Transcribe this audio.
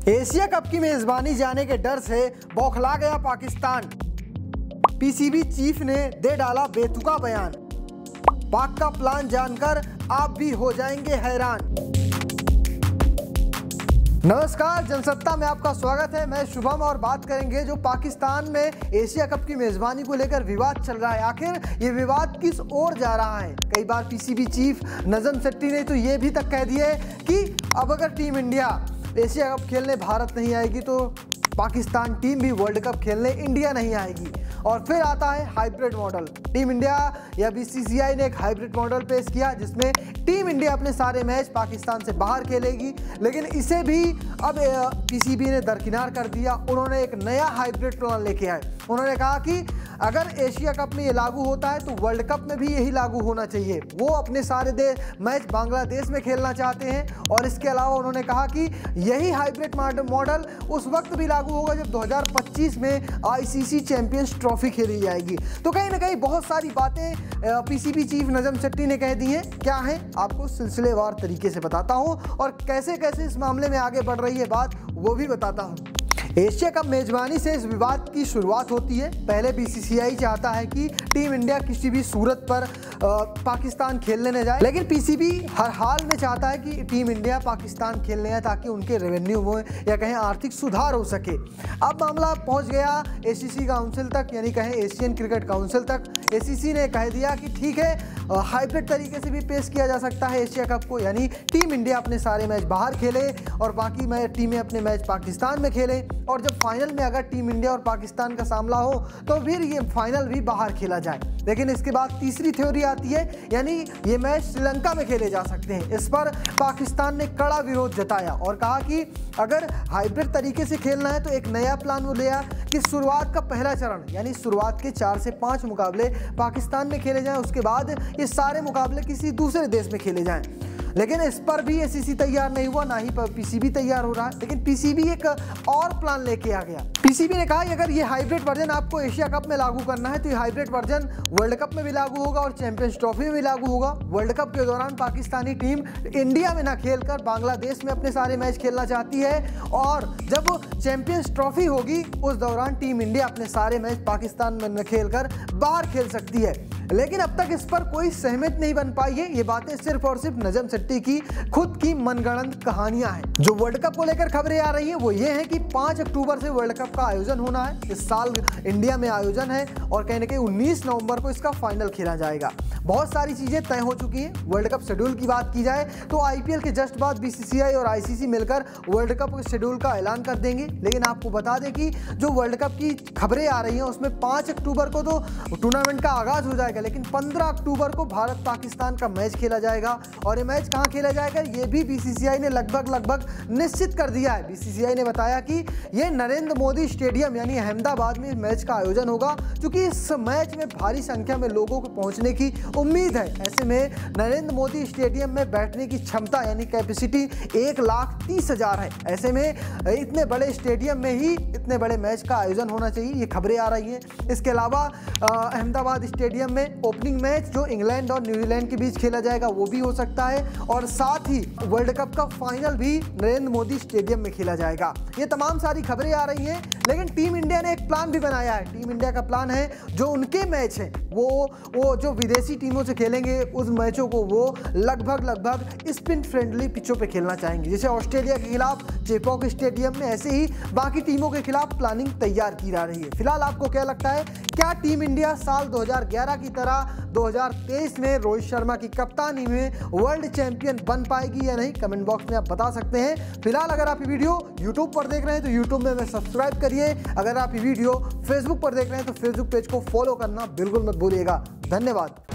Asia cup की मेजबानी जाने के डर से बौखला गया पाकिस्तान। पीसीबी चीफ ने दे डाला बेतुका बयान। पाक का प्लान जानकर आप भी हो जाएंगे हैरान। नमस्कार, जनसत्ता में आपका स्वागत है। मैं शुभम और बात करेंगे जो पाकिस्तान में एशिया कप की मेजबानी को लेकर विवाद चल रहा है। आखिर ये विवाद किस ओर जा रहा है? कई बार पीसीबी चीफ नजम सेट्टी ने तो ये भी तक कह दिया है कि अब अगर टीम इंडिया एशिया कप खेलने भारत नहीं आएगी तो पाकिस्तान टीम भी वर्ल्ड कप खेलने इंडिया नहीं आएगी। और फिर आता है हाइब्रिड मॉडल। टीम इंडिया या बीसीसीआई ने एक हाइब्रिड मॉडल पेश किया जिसमें टीम इंडिया अपने सारे मैच पाकिस्तान से बाहर खेलेगी, लेकिन इसे भी अब पीसीबी ने दरकिनार कर दिया। उन्होंने एक नया हाइब्रिड प्लान लेके आए। उन्होंने कहा कि अगर एशिया कप में ये लागू होता है तो वर्ल्ड कप में भी यही लागू होना चाहिए। वो अपने सारे मैच बांग्लादेश में खेलना चाहते हैं और इसके अलावा उन्होंने कहा कि यही हाइब्रिड मॉडल उस वक्त भी लागू होगा जब 2025 में आईसीसी चैंपियंस ट्रॉफी खेली जाएगी। तो कहीं ना कहीं बहुत सारी बातें पीसीबी चीफ नजम सेट्टी ने कह दी हैं। क्या है आपको सिलसिलेवार तरीके से बताता हूं और कैसे कैसे इस मामले में आगे बढ़ रही है बात वो भी बताता हूं। एशिया कप मेजबानी से इस विवाद की शुरुआत होती है। पहले बीसीसीआई चाहता है कि टीम इंडिया किसी भी सूरत पर पाकिस्तान खेलने न जाए, लेकिन पीसीबी हर हाल में चाहता है कि टीम इंडिया पाकिस्तान खेलने आए ताकि उनके रेवेन्यू में या कहें आर्थिक सुधार हो सके। अब मामला पहुंच गया एसीसी काउंसिल तक, यानी कहें एशियन क्रिकेट काउंसिल तक। एसीसी ने कह दिया कि ठीक है, हाइब्रिड तरीके से भी पेश किया जा सकता है एशिया कप को, यानी टीम इंडिया अपने सारे मैच बाहर खेले और बाकी टीमें अपने मैच पाकिस्तान में खेले, और जब फाइनल में अगर टीम इंडिया और पाकिस्तान का सामना हो तो फिर ये फाइनल भी बाहर खेला जाए। लेकिन इसके बाद तीसरी थ्योरी आती है, यानी ये मैच श्रीलंका में खेले जा सकते हैं। इस पर पाकिस्तान ने कड़ा विरोध जताया और कहा कि अगर हाइब्रिड तरीके से खेलना है तो एक नया प्लान वो लिया कि शुरुआत का पहला चरण यानी शुरुआत के 4 से 5 मुकाबले पाकिस्तान में खेले जाएं, उसके बाद ये सारे मुकाबले किसी दूसरे देश में खेले जाएं। लेकिन इस पर भी एसीसी तैयार नहीं हुआ, ना ही पीसीबी तैयार हो रहा है। लेकिन पीसीबी एक और प्लान लेके आ गया। पीसीबी ने कहा कि अगर ये हाइब्रिड वर्जन आपको एशिया कप में लागू करना है तो ये हाइब्रिड वर्जन वर्ल्ड कप में भी लागू होगा और चैंपियंस ट्रॉफी में भी लागू होगा। वर्ल्ड कप के दौरान पाकिस्तानी टीम इंडिया में ना खेलकर बांग्लादेश में अपने सारे मैच खेलना चाहती है, और जब चैंपियंस ट्रॉफी होगी उस दौरान टीम इंडिया अपने सारे मैच पाकिस्तान में न खेलकर बाहर खेल सकती है। लेकिन अब तक इस पर कोई सहमति नहीं बन पाई है। ये बातें सिर्फ और सिर्फ नजम सेट्टी की खुद की मनगढ़ंत कहानियां हैं। जो वर्ल्ड कप को लेकर खबरें आ रही हैं वो ये है कि 5 अक्टूबर से वर्ल्ड कप का आयोजन होना है। इस साल इंडिया में आयोजन है और कहीं ना कहीं 19 नवंबर को इसका फाइनल खेला जाएगा। बहुत सारी चीजें तय हो चुकी हैं। वर्ल्ड कप शेड्यूल की बात की जाए तो आईपीएल के जस्ट बाद बीसीसीआई और आईसीसी मिलकर वर्ल्ड कप शेड्यूल का ऐलान कर देंगे। लेकिन आपको बता दें कि जो वर्ल्ड कप की खबरें आ रही हैं उसमें 5 अक्टूबर को तो टूर्नामेंट का आगाज हो जाएगा, लेकिन 15 अक्टूबर को भारत पाकिस्तान का मैच खेला जाएगा। और ये मैच कहां खेला जाएगा ये भी बीसीसीआई ने लगभग निश्चित कर दिया है। बीसीसीआई ने बताया कि ये नरेंद्र मोदी स्टेडियम यानी अहमदाबाद में मैच का आयोजन होगा, क्योंकि इस मैच में भारी संख्या में लोगों को पहुंचने की उम्मीद है। ऐसे में नरेंद्र मोदी स्टेडियम में बैठने की क्षमता यानी कैपेसिटी 1,30,000 है। ऐसे में इतने बड़े स्टेडियम में ही इतने बड़े मैच का आयोजन होना चाहिए, ये खबरें आ रही हैं। इसके अलावा अहमदाबाद स्टेडियम में ओपनिंग मैच जो इंग्लैंड और न्यूजीलैंड के बीच खेला जाएगा वो भी हो सकता है, और साथ ही वर्ल्ड कप का फाइनल भी नरेंद्र मोदी स्टेडियम में खेला जाएगा। ये तमाम सारी खबरें आ रही हैं। लेकिन टीम इंडिया ने एक प्लान भी बनाया है। टीम इंडिया का प्लान है जो उनके मैच हैं वो जो विदेशी टीमों से खेलेंगे उस मैचों को वो लगभग स्पिन फ्रेंडली पिचों पे खेलना चाहेंगे। जैसे ऑस्ट्रेलिया के खिलाफ चेपॉक स्टेडियम में, ऐसे ही बाकी टीमों के खिलाफ प्लानिंग तैयार की जा रही है। फिलहाल आपको क्या लगता है, क्या टीम इंडिया साल 2011 की तरह 2023 में रोहित शर्मा की कप्तानी में वर्ल्ड चैंपियन बन पाएगी या नहीं? कमेंट बॉक्स में आप बता सकते हैं। फिलहाल अगर आप ये वीडियो यूट्यूब पर देख रहे हैं तो यूट्यूब में हमें सब्सक्राइब करिए। अगर आप ये वीडियो फेसबुक पर देख रहे हैं तो फेसबुक पेज को फॉलो करना बिल्कुल मत भूलिएगा। धन्यवाद।